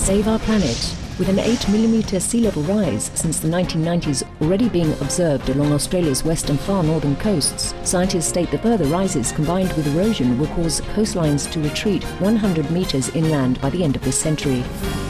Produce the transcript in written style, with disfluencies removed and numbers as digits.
Save our planet. With an 8mm sea level rise since the 1990s already being observed along Australia's west and far northern coasts, scientists state that further rises combined with erosion will cause coastlines to retreat 100 metres inland by the end of this century.